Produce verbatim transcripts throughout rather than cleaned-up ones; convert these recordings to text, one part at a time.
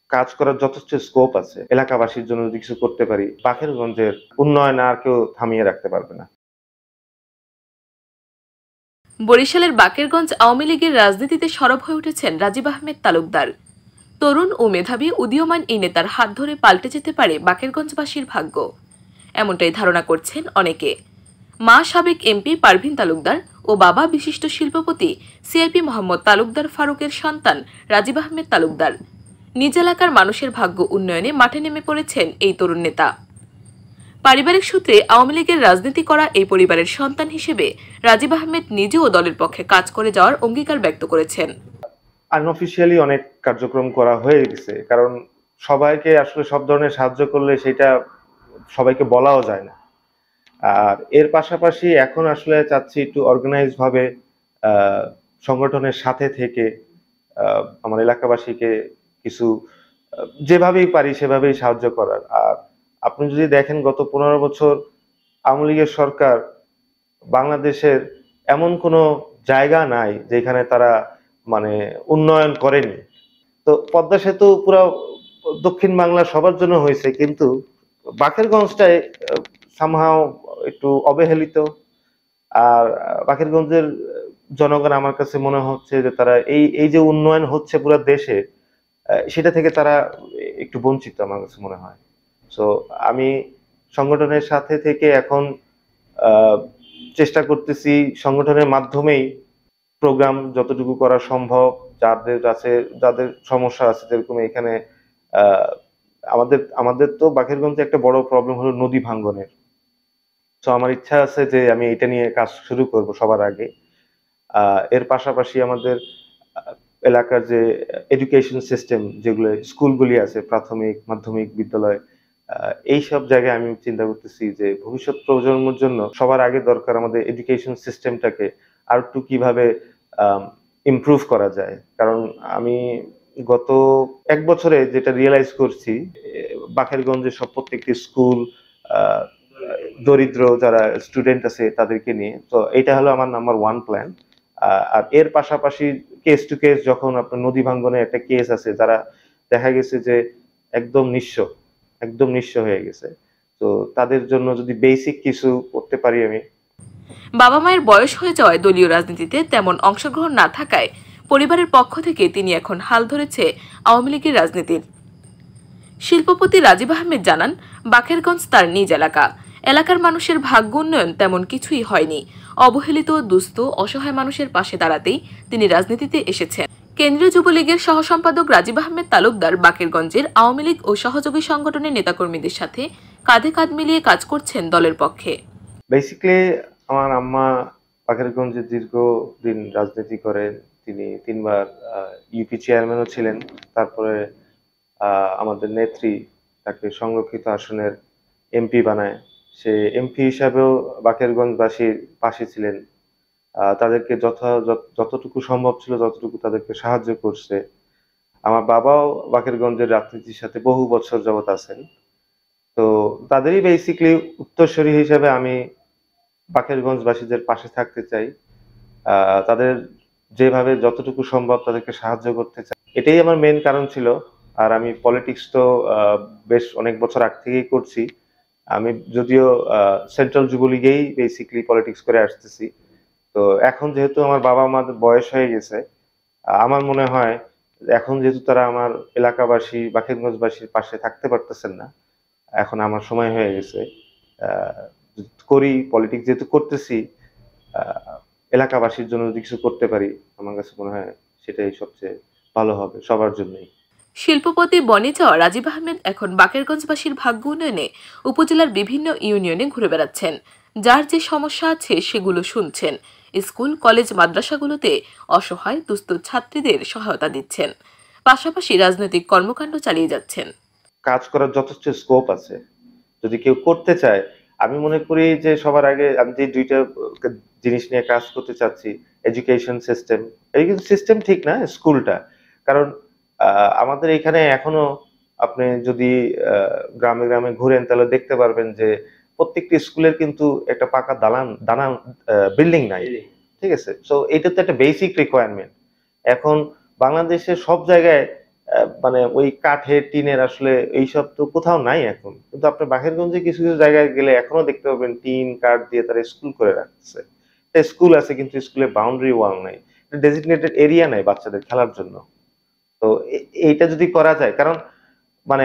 কাজ করার যথেষ্ট স্কোপ আছে। এলাকাবাসীর জন্য যদি কিছু করতে পারি, বাকেরগঞ্জের উন্নয়ন আর কেউ থামিয়ে রাখতে পারবে না। বরিশালের বাকেরগঞ্জ আওয়ামী লীগের রাজনীতিতে সরব হয়ে উঠেছেন রাজীব আহমেদ তালুকদার। তরুণ ও মেধাবী উদীয়মান এই নেতার হাত ধরে পাল্টে যেতে পারে বাকেরগঞ্জবাসীর ভাগ্য, এমনটাই ধারণা করছেন অনেকে। মা সাবেক এমপি পারভিন তালুকদার ও বাবা বিশিষ্ট শিল্পপতি সিআইপি মোহাম্মদ তালুকদার ফারুকের সন্তান রাজীব আহমেদ তালুকদার। নিজ এলাকার মানুষের ভাগ্য উন্নয়নে মাঠে নেমে পড়েছেন এই তরুণ নেতা। পারিবারিক সূত্রে আওয়ামী লীগের রাজনীতি করা এই পরিবারের সন্তান হিসেবে রাজীব আহমেদ নিজেও দলের পক্ষে কাজ করে যাওয়ার অঙ্গীকার ব্যক্ত করেছেন। আনঅফিশিয়ালি অনেক কার্যক্রম করা হয়ে গেছে, কারণ সবাইকে আসলে সব ধরনের সাহায্য করলে সেটা সবাইকে বলাও যায় না। আর এর পাশাপাশি এখন আসলে চাচ্ছি একটু অর্গানাইজ ভাবে আহ সংগঠনের সাথে থেকে আহ আমার এলাকাবাসীকে কিছু যেভাবেই পারি সেভাবেই সাহায্য করার। আর আপনি যদি দেখেন গত পনেরো বছর আওয়ামী লীগের সরকার বাংলাদেশের এমন কোনো জায়গা নাই যেখানে তারা মানে উন্নয়ন করেনি। তো পদ্মা সেতু পুরো দক্ষিণ বাংলা সবার জন্য হয়েছে, কিন্তু বাকেরগঞ্জটায় সামহাও একটু অবহেলিত। আর বাকেরগঞ্জের জনগণ আমার কাছে মনে হচ্ছে যে তারা এই এই যে উন্নয়ন হচ্ছে পুরো দেশে, সেটা থেকে তারা একটু বঞ্চিত আমার কাছে মনে হয়। সো আমি সংগঠনের সাথে থেকে এখন আহ চেষ্টা করতেছি সংগঠনের মাধ্যমেই প্রোগ্রাম যতটুকু করা সম্ভব, যাদের আছে যাদের সমস্যা আছে, যেরকম এখানে আহ আমাদের আমাদের তো বাকেরগঞ্জে একটা বড় প্রবলেম হলো নদী ভাঙ্গনের। তো আমার ইচ্ছা আছে যে আমি এটা নিয়ে কাজ শুরু করব সবার আগে। আহ এর পাশাপাশি আমাদের এলাকার যে এডুকেশন সিস্টেম, যেগুলো স্কুলগুলি আছে, প্রাথমিক মাধ্যমিক বিদ্যালয়, এই সব জায়গায় আমি চিন্তা করতেছি যে ভবিষ্যৎ প্রজন্মের জন্য সবার আগে দরকার আমাদের এডুকেশন সিস্টেমটাকে আর একটু কিভাবে ইমপ্রুভ করা যায়। কারণ আমি গত এক বছরে যেটা রিয়েলাইজ করছি, বাকেরগঞ্জের সব প্রত্যেকটি স্কুল দরিদ্র যারা স্টুডেন্ট আছে তাদেরকে নিয়ে, তো এটা হলো আমার নাম্বার ওয়ান প্ল্যান। আর এর পাশাপাশি কেস টু কেস, যখন আপনার নদী ভাঙ্গনের একটা কেস আছে, যারা দেখা গেছে যে একদম নিঃস্ব একদম নিঃস্ব হয়ে গেছে, তো তাদের জন্য যদি বেসিক কিছু করতে পারি আমি। বাবা মায়ের বয়স হয়ে যাওয়ায় দলীয় রাজনীতিতে তেমন অংশগ্রহণ না থাকায় পরিবারের পক্ষ থেকে তিনি এখন হাল ধরেছে আওয়ামী লীগের রাজনীতির। শিল্পপতি রাজীব আহমেদ জানান, বাকেরগঞ্জ তার নিজ এলাকা। এলাকার মানুষের ভাগ্য উন্নয়ন তেমন কিছুই হয়নি। অবহেলিত, দুস্থ, অসহায় মানুষের পাশে দাঁড়াতেই তিনি রাজনীতিতে এসেছেন। কেন্দ্রীয় যুবলীগের সহসম্পাদক রাজীব আহমেদ তালুকদার বাকেরগঞ্জের আওয়ামী লীগ ও সহযোগী সংগঠনের নেতাকর্মীদের সাথে কাঁধে কাঁধ মিলিয়ে কাজ করছেন দলের পক্ষে। বেসিক্যালি আমার আম্মা বাকেরগঞ্জে দীর্ঘদিন রাজনীতি করেন। তিনি তিনবার ইউপি চেয়ারম্যানও ছিলেন। তারপরে আহ আমাদের নেত্রী তাকে সংরক্ষিত আসনের এমপি বানায়। সে এমপি হিসাবেও বাকেরগঞ্জবাসীর পাশে ছিলেন। আহ তাদেরকে যথা যতটুকু সম্ভব ছিল ততটুকু তাদেরকে সাহায্য করছে। আমার বাবাও বাকেরগঞ্জের রাজনীতির সাথে বহু বছর যাবত আছেন। তো তাদেরই বেসিক্যালি উত্তরসূরি হিসেবে আমি বাকেরগঞ্জবাসীদের পাশে থাকতে চাই। আহ তাদের যেভাবে যতটুকু সম্ভব তাদেরকে সাহায্য করতে চাই, এটাই আমার মেইন কারণ ছিল। আর আমি পলিটিক্স তো বেশ অনেক বছর আগ থেকেই করছি। আমি যদিও সেন্ট্রাল যুবলীগেই বেসিক্যালি পলিটিক্স করে আসতেছি। তো এখন যেহেতু আমার বাবা মাদের বয়স হয়ে গেছে, আমার মনে হয় এখন যেহেতু তারা আমার এলাকাবাসী বাকেরগঞ্জবাসীর পাশে থাকতে পারতেছেন না, এখন আমার সময় হয়ে গেছে আহ করি। পলিটিক্স যেহেতু করতেছি, আহ এলাকাবাসীর জন্য যদি কিছু করতে পারি, আমার কাছে মনে হয় সেটাই সবচেয়ে ভালো হবে সবার জন্যই। শিল্পপতি বনে যাওয়া রাজীব আহমেদ এখন বাকেরগঞ্জবাসীর ভাগ্য উন্নয়নে উপজেলার বিভিন্ন ইউনিয়নে ঘুরে বেড়াচ্ছেন। যার যে সমস্যা আছে সেগুলো শুনছেন। স্কুল, কলেজ, মাদ্রাসাগুলোতে অসহায় দুস্থ ছাত্রীদের সহায়তা দিচ্ছেন। পাশাপাশি রাজনৈতিক কর্মকাণ্ড চালিয়ে যাচ্ছেন। কাজ করার যথেষ্ট স্কোপ আছে যদি কেউ করতে চায়। আমি মনে করি যে সবার আগে আমি যে দুইটা জিনিস নিয়ে কাজ করতে চাচ্ছি, এডুকেশন সিস্টেম, এই কিন্তু সিস্টেম ঠিক না, স্কুলটা। কারণ আহ আমাদের এখানে এখনো আপনি যদি আহ গ্রামে গ্রামে ঘুরেন তাহলে দেখতে পারবেন যে প্রত্যেকটি স্কুলের কিন্তু একটা পাকা দালান দালান বিল্ডিং নাই, ঠিক আছে? সো এটা তো একটা বেসিক রিকোয়ারমেন্ট। এখন বাংলাদেশের সব জায়গায় আহ, মানে ওই কাঠের টিনের আসলে এইসব তো কোথাও নাই এখন, কিন্তু আপনি বাকেরগঞ্জে কিছু কিছু জায়গায় গেলে এখনো দেখতে পাবেন টিন কাঠ দিয়ে তারা স্কুল করে রাখছে। স্কুল আছে কিন্তু স্কুলে বাউন্ডারি ওয়াল নাই, ডেজিগনেটেড এরিয়া নাই বাচ্চাদের খেলার জন্য। তো এ- এইটা যদি করা যায়, কারণ মানে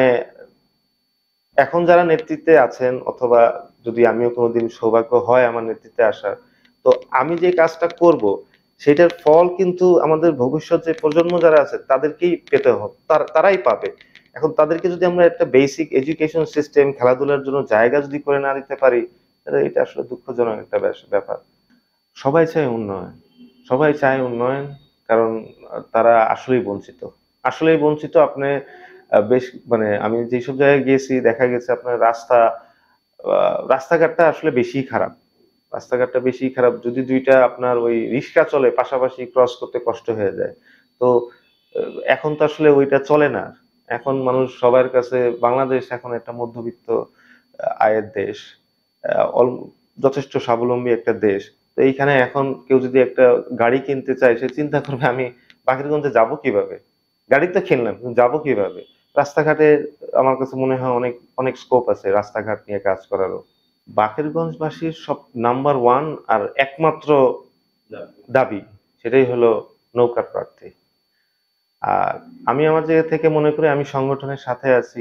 এখন যারা নেতৃত্বে আছেন, অথবা যদি আমিও কোনোদিন সৌভাগ্য হয় আমার নেতৃত্বে আসার, তো আমি যে কাজটা করব সেটার ফল কিন্তু আমাদের ভবিষ্যৎ যে প্রজন্ম যারা আছে তাদেরকেই পেতে হবে, তার- তারাই পাবে। এখন তাদেরকে যদি আমরা একটা বেসিক এডুকেশন সিস্টেম, খেলাধুলার জন্য জায়গা যদি করে না দিতে পারি, তাহলে এটা আসলে দুঃখজনক একটা ব্যাস- ব্যাপার। সবাই চায় উন্নয়ন, সবাই চায় উন্নয়ন, কারণ আহ, তারা আসলেই বঞ্চিত, আসলেই বঞ্চিত। আপনি আহ, বেশ মানে আমি যেসব জায়গায় গিয়েছি দেখা গেছে আপনার রাস্তা, আহ, রাস্তাঘাটটা আসলে বেশি খারাপ, রাস্তাঘাটটা বেশি খারাপ। যদি দুইটা আপনার ওই রিক্সা চলে পাশাপাশি ক্রস করতে কষ্ট হয়ে যায়। তো আহ, এখন তো আসলে ওইটা চলে না। এখন মানুষ সবার কাছে, বাংলাদেশ এখন একটা মধ্যবিত্ত আহ, আয়ের দেশ, আহ, অল- যথেষ্ট স্বাবলম্বী একটা দেশ। তো এইখানে এখন কেউ যদি একটা গাড়ি কিনতে চায়, সে চিন্তা করবে আমি বাকেরগঞ্জে যাব কিভাবে, গাড়ি তো কিনলাম কিন্তু যাবো কিভাবে। রাস্তাঘাটে আমার কাছে মনে হয় অনেক অনেক স্কোপ আছে রাস্তাঘাট নিয়ে কাজ করারও। বাকেরগঞ্জবাসীর সব নাম্বার ওয়ান আর একমাত্র দাবি, সেটাই হলো নৌকার প্রার্থী। আর আমি আমার জায়গা থেকে মনে করি আমি সংগঠনের সাথে আছি।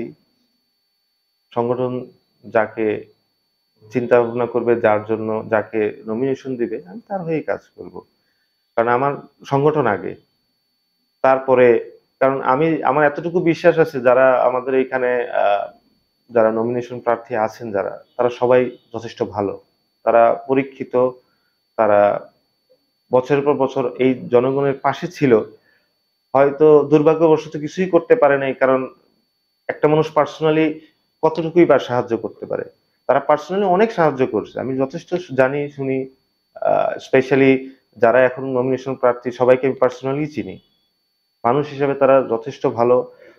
সংগঠন যাকে চিন্তা ভাবনা করবে, যার জন্য যাকে নমিনেশন দিবে, আমি তার হয়েই কাজ করব। কারণ আমার সংগঠন আগে, তারপরে। কারণ আমি, আমার এতটুকু বিশ্বাস আছে যারা আমাদের এখানে আহ, যারা নমিনেশন প্রার্থী আছেন যারা, তারা সবাই যথেষ্ট ভালো, তারা পরীক্ষিত, তারা বছরের পর বছর এই জনগণের পাশে ছিল। হয়তো দুর্ভাগ্যবশত কিছুই করতে পারে নাই, কারণ একটা মানুষ পার্সোনালি কতটুকুই বা সাহায্য করতে পারে। তারা পার্সোনালি অনেক সাহায্য করছে, আমি যথেষ্ট জানি শুনি। স্পেশালি যারা এখন নমিনেশন প্রার্থী সবাইকে আমি পার্সোনালি চিনি, মানুষ হিসেবে তারা যথেষ্ট ভালো।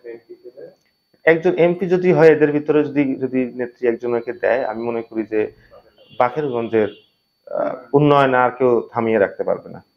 একজন এমপি যদি হয়, এদের ভিতরে যদি যদি নেত্রী একজনকে দেয়, আমি মনে করি যে বাকেরগঞ্জের আহ, উন্নয়ন আর কেউ থামিয়ে রাখতে পারবে না।